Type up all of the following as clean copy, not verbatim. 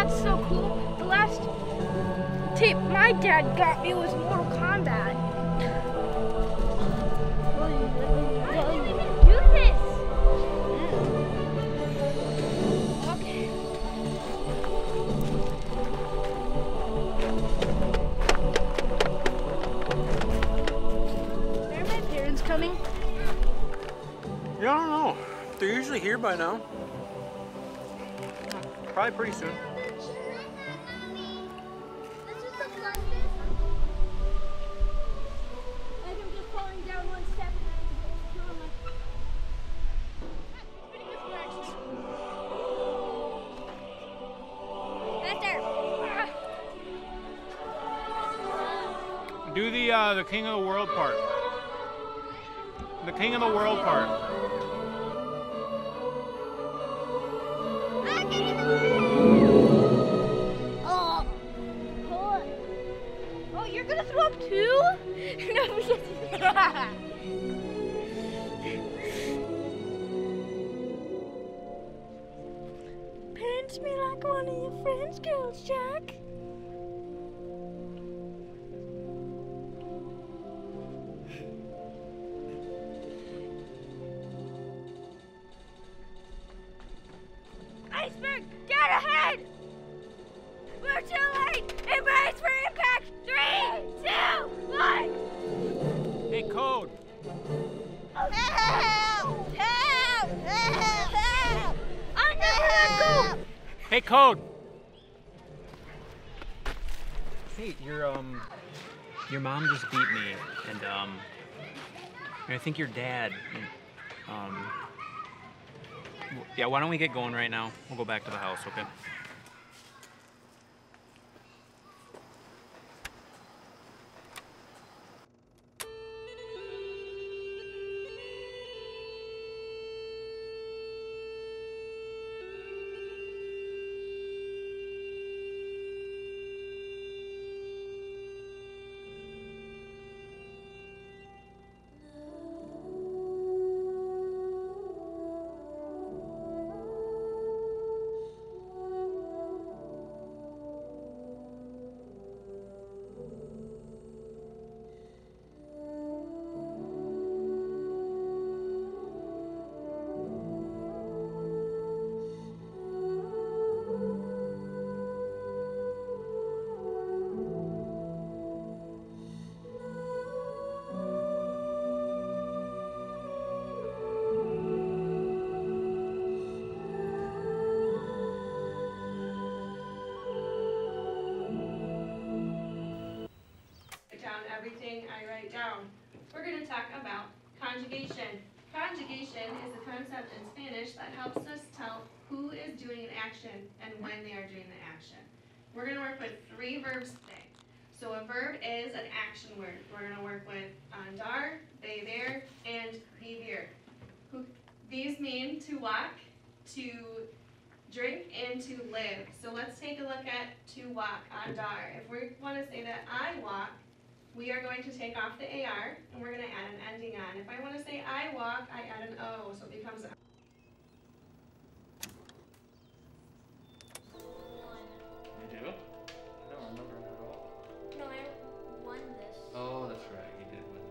that's so cool. The last tape my dad got me was Mortal Kombat. I didn't even do this. Okay. Are my parents coming? Yeah, I don't know. They're usually here by now. Probably pretty soon. Do the King of the World part. The King of the World part. Oh, you're gonna throw up too? No, pinch me like one of your French girls, Jack. Iceberg, get ahead! We're too late! Embrace for impact! 3, 2, 1! Hey, Code. Help! Help! Help! Help! Underground! Hey, Code. Hey, your mom just beat me, and I think your dad. Yeah, why don't we get going right now? We'll go back to the house, okay? Everything I write down. We're going to talk about conjugation. Conjugation is a concept in Spanish that helps us tell who is doing an action and when they are doing the action. We're going to work with 3 verbs today. So a verb is an action word. We're going to work with andar, beber, and vivir. These mean to walk, to drink, and to live. So let's take a look at to walk, andar. If we want to say that I walk, we are going to take off the AR and we're going to add an ending on. If I want to say I walk, I add an O, so it becomes a... You do? I don't remember it at all. No, I won this. Oh, that's right. You did win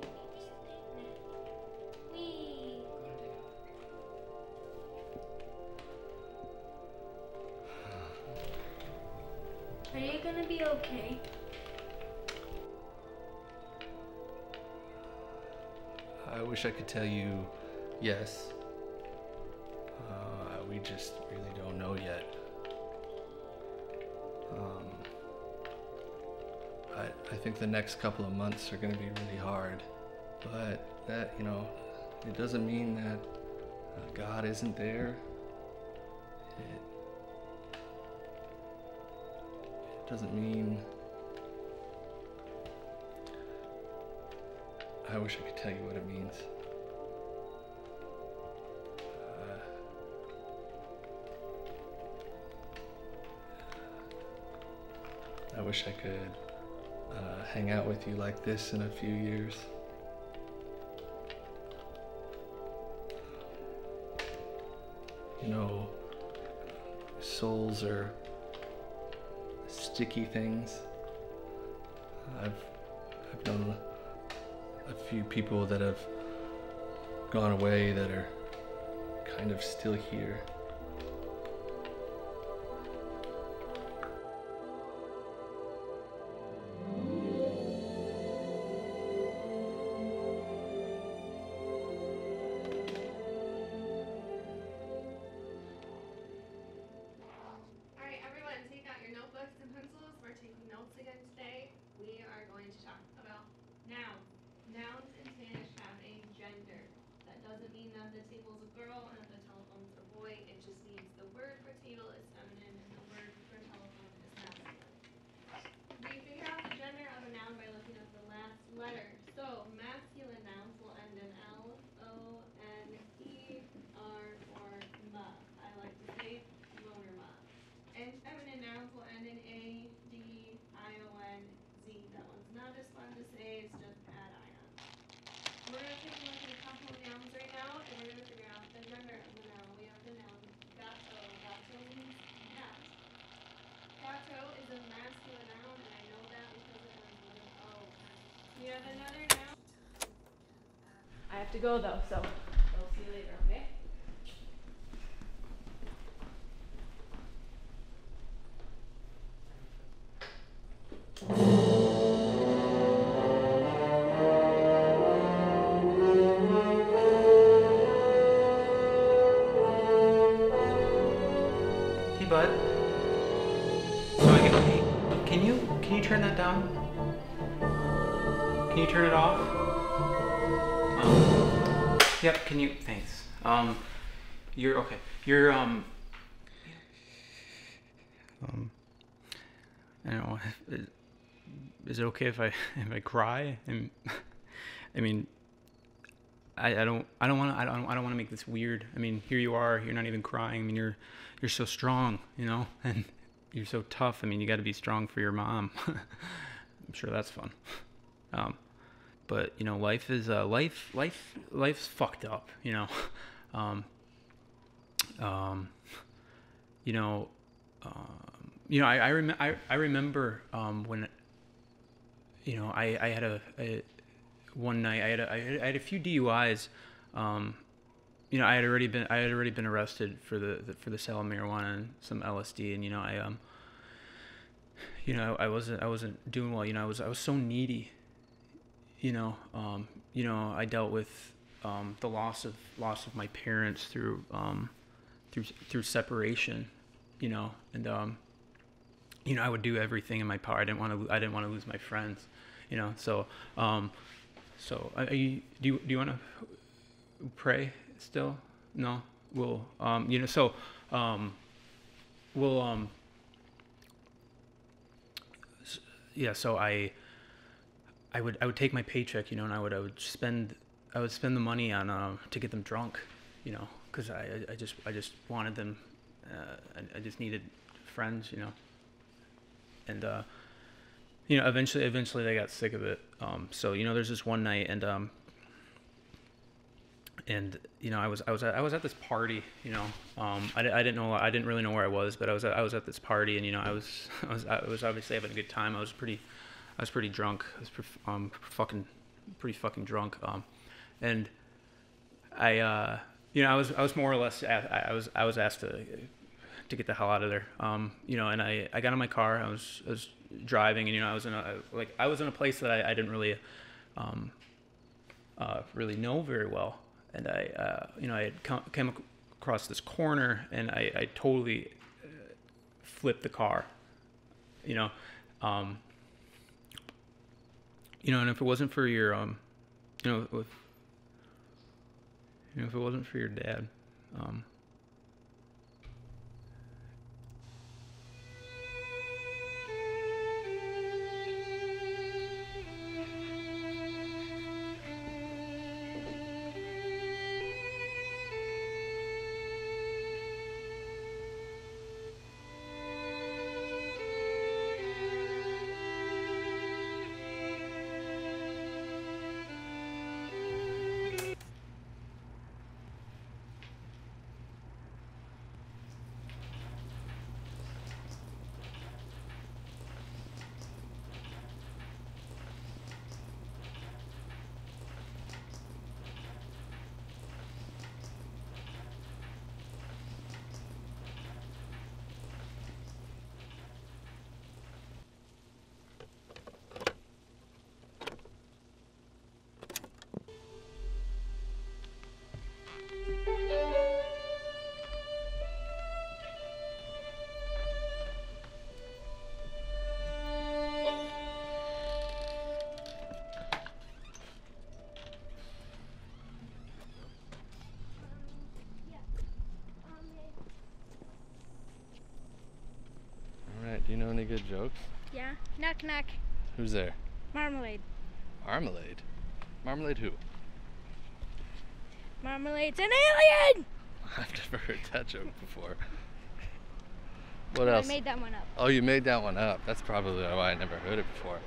this. Are you gonna be okay? I wish I could tell you yes. We just really don't know yet. I think the next couple of months are going to be really hard, but that, it doesn't mean that God isn't there. It doesn't mean... I wish I could tell you what it means. I wish I could hang out with you like this in a few years. Souls are sticky things. I've known a few people that have gone away that are kind of still here. Alright, everyone, take out your notebooks and pencils. We're taking notes again today. We are going to talk about nouns. Nouns in Spanish have a gender. That doesn't mean that the table's a girl and the telephone's a boy. It just means the word for table is feminine and the word for telephone is masculine. We figure out the gender of a noun by looking at the last letter. So, masculine nouns will end in L, O, N, E, R, or ma. I like to say loner ma. And feminine nouns will end in A, D, I, O, N, Z. That one's not as fun to say, it's just add I on. We're going to take a look at a couple of nouns right now, and we're going to figure out the gender of the noun. We have the noun gato. Gato means cat. Gato is a masculine noun, and I know that because it ends with an O. We have another noun. I have to go though, so we'll see you later, okay? Hey, bud. So I get, hey, can you turn that down? Can you turn it off? Yep. Can you? Thanks. You're okay. You're I don't know. Is it okay if I cry? I mean, I don't want to make this weird. I mean, here you are. You're not even crying. I mean, you're so strong, you know, and you're so tough. I mean, you got to be strong for your mom. I'm sure that's fun. But you know, life is life's fucked up. You know, I remember when, you know, I had one night I had a few DUIs. You know, I had already been arrested for the sale of marijuana and some LSD, and you know, I wasn't doing well. You know, I was so needy. You know, I dealt with the loss of my parents through separation. You know, and you know, I would do everything in my power. I didn't want to lose my friends. You know, so do you want to pray still? No, we'll you know, so we'll yeah. So I would take my paycheck, you know, and I would spend the money on to get them drunk, you know, because I just wanted them. I just needed friends, you know, and you know, eventually they got sick of it. So you know, there's this one night, and you know, I was at this party, you know. I didn't really know where I was, but I was at this party, and you know, I was obviously having a good time. I was pretty drunk. I was pretty fucking drunk. And I you know, I was more or less I was asked to get the hell out of there. You know, and I got in my car. I was driving, and you know, I was in a place that I didn't really really know very well. And you know, I had came across this corner, and I totally flipped the car, you know. You know, and if it wasn't for your, if it wasn't for your dad, any good jokes? Yeah. Knock knock. Who's there? Marmalade. Marmalade? Marmalade who? Marmalade's an alien! I've never heard that joke before. What No, else? I made that one up. Oh, you made that one up. That's probably why I never heard it before.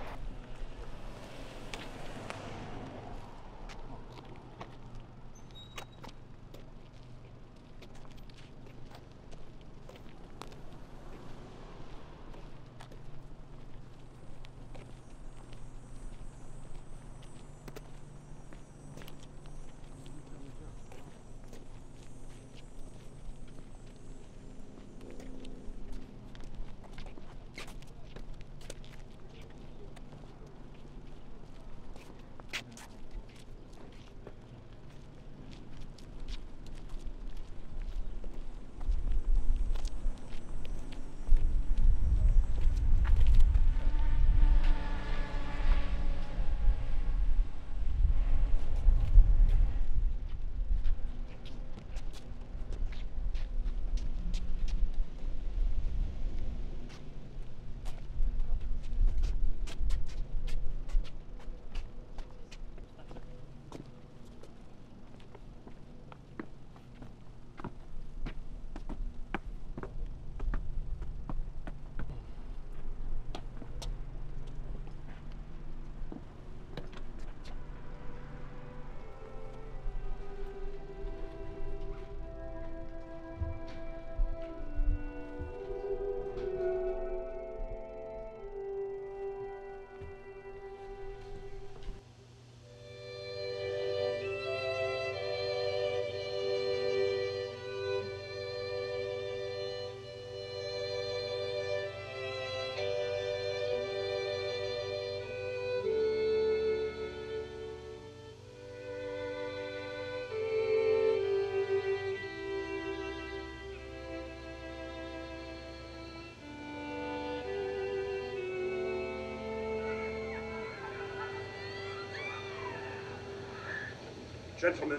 Gentlemen,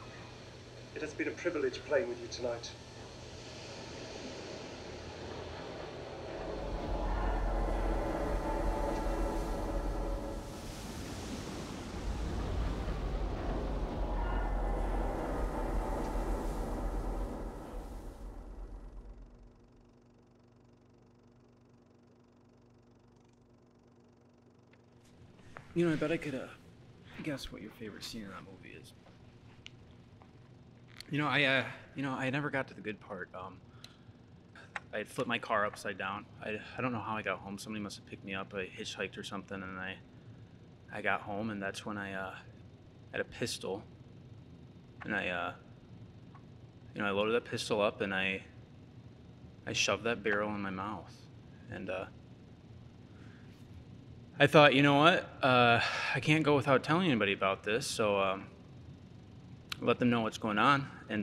it has been a privilege playing with you tonight. You know, I bet I could guess what your favorite scene in that movie is. I never got to the good part. I had flipped my car upside down. I don't know how I got home. Somebody must have picked me up. I hitchhiked or something, and I got home, and that's when I had a pistol, and I loaded that pistol up, and I shoved that barrel in my mouth, and I thought, you know what? I can't go without telling anybody about this, so let them know what's going on. And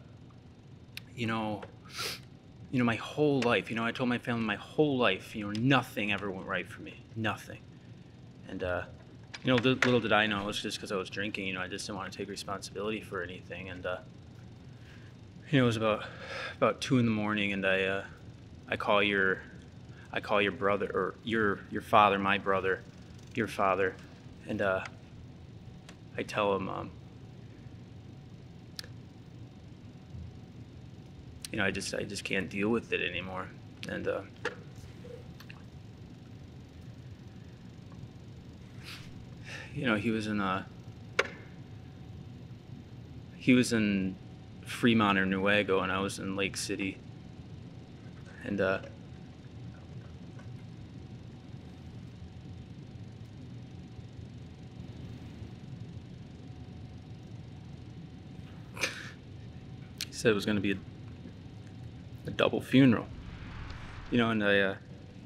my whole life, I told my family my whole life, nothing ever went right for me, nothing. And little did I know it was just because I was drinking. I just didn't want to take responsibility for anything. And it was about 2 in the morning, and I call your brother, or your father, my brother, your father, and I tell him, I just can't deal with it anymore, and he was in Fremont or Newego, and I was in Lake City, and he said it was going to be a double funeral, and I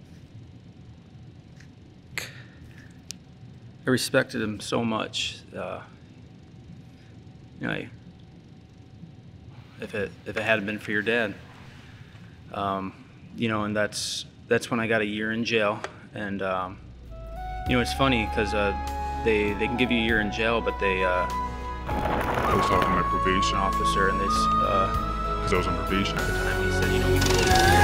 respected him so much. If it hadn't been for your dad, and that's when I got a year in jail. And it's funny because they can give you a year in jail, but they I was talking to my probation officer, and they because I was on probation at the time, he said, we can